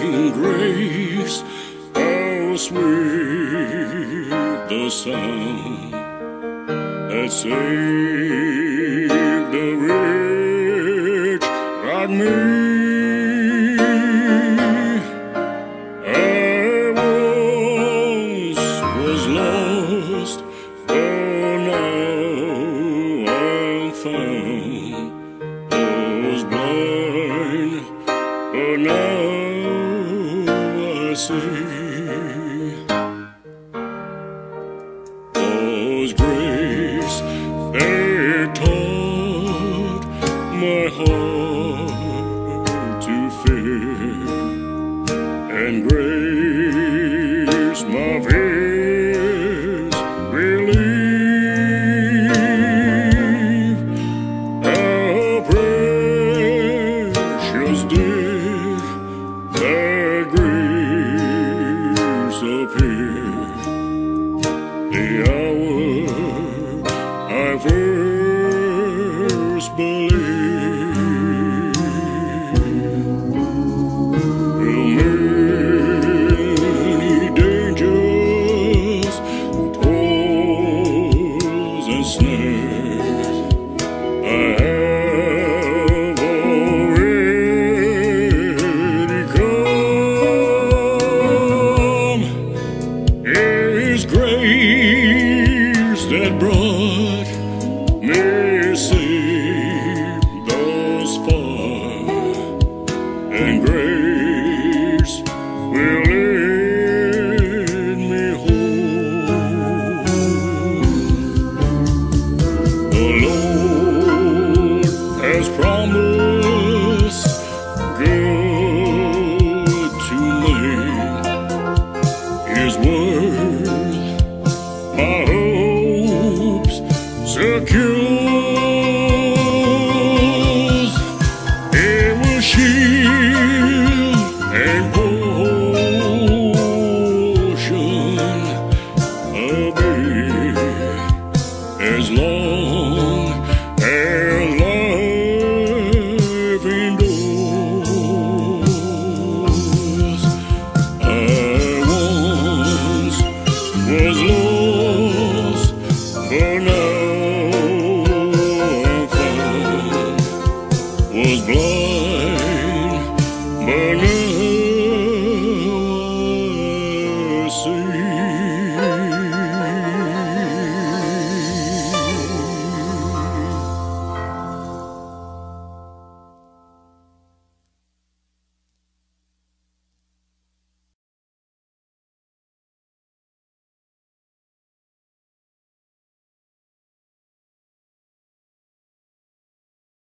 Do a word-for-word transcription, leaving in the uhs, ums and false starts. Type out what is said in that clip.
amazing grace, how sweet the sound that saved a wretch like me. I once was lost, but now I'm found. Was blind, but now I see. Was grace that taught my heart to fear, and grace my fear